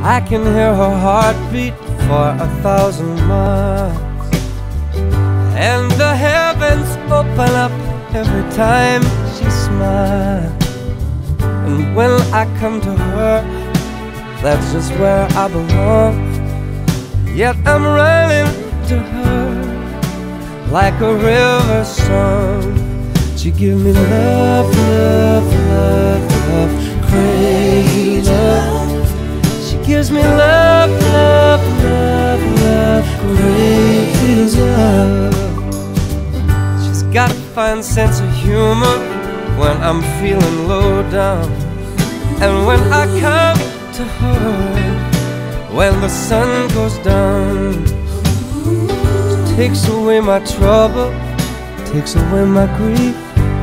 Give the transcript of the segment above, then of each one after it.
I can hear her heartbeat for 1,000 miles, and the heavens open up every time she smiles. And when I come to her, that's just where I belong. Yet I'm running to her like a river song. She gives me love, love, love, love, crazy love. She gives me love, love, love, love, crazy love. She's got a fine sense of humor when I'm feeling low down, and when I come to her when the sun goes down. She takes away my trouble, takes away my grief,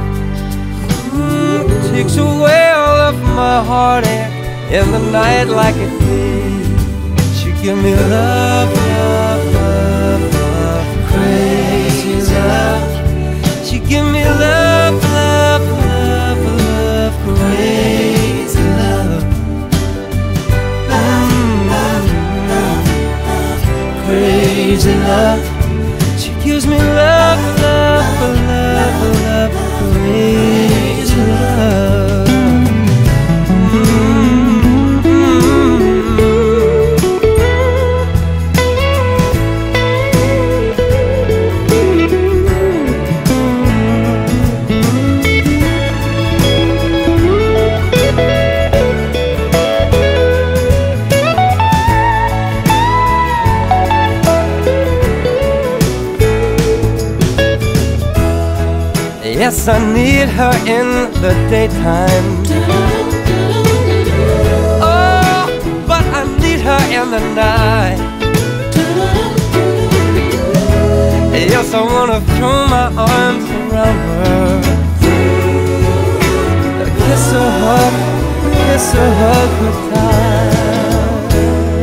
takes away all of my heartache in the night like a thief. She give me love, love, love, love, crazy love. She give me love, love, love, love, crazy love. Crazy love. She gives me love, love, love, love, crazy love. Yes, I need her in the daytime. Oh, but I need her in the night. Yes, I wanna throw my arms around her, kiss her, hug her tight.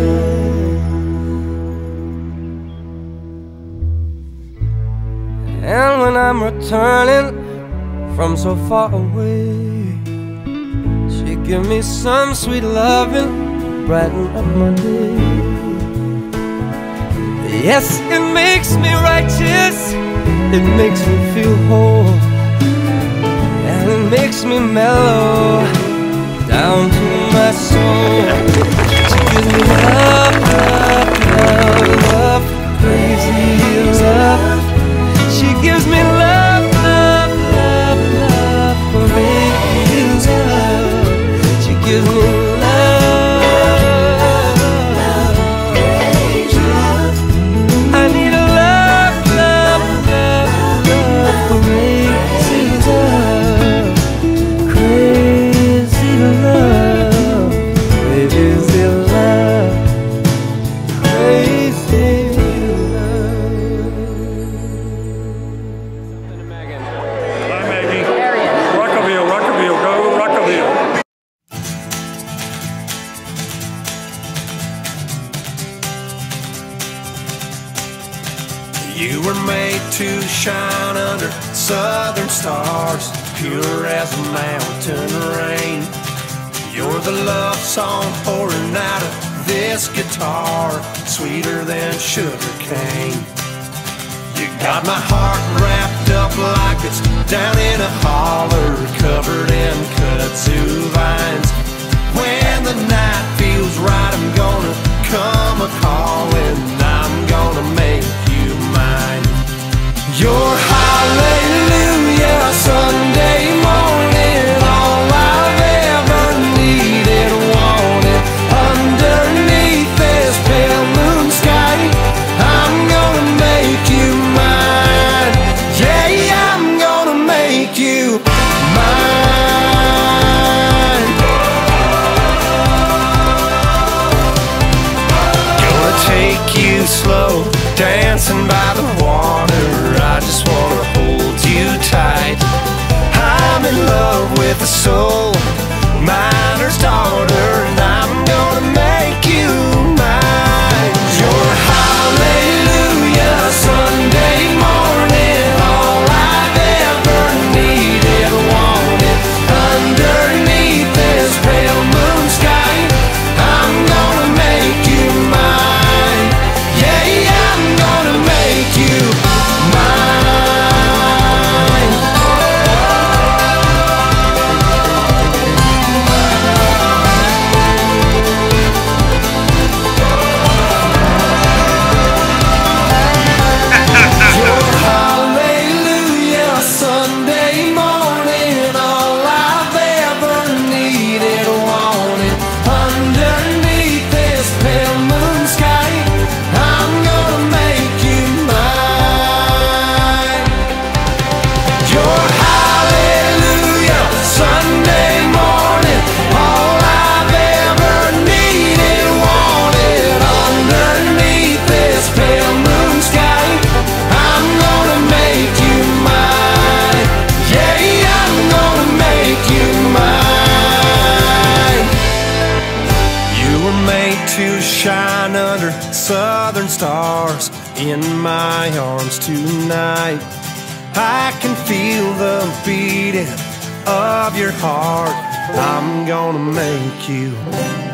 And when I'm returning from so far away, she give me some sweet loving, brighten up my day. Yes, it makes me righteous, it makes me feel whole, and it makes me mellow down to my soul. She gives me love, love, love, love, crazy love. She gives me love, love, love, love, crazy love. She gives me love, crazy love. I need a love, love, love, love, crazy love, crazy love, crazy love, crazy love. You were made to shine under southern stars, pure as mountain rain. You're the love song pouring out of this guitar, sweeter than sugar cane. You got my heart wrapped up like it's down in a holler, covered in kudzu vines. When the night feels right, I'm gonna come a-calling, I'm gonna make you mine. Your hallelujah Sunday morning, all I've ever needed, wanted. Underneath this pale moon sky, I'm gonna make you mine. Yeah, I'm gonna make you mine. Gonna take you slow, dancing by the water. I just wanna hold you tight. I'm in love with a soul miner's daughter, and I'm gonna make you mine. Your hallelujah Sunday morning, all I've ever needed, wanted. Underneath this pale moon sky, I'm gonna make to shine under southern stars in my arms tonight. I can feel the beating of your heart. I'm gonna make you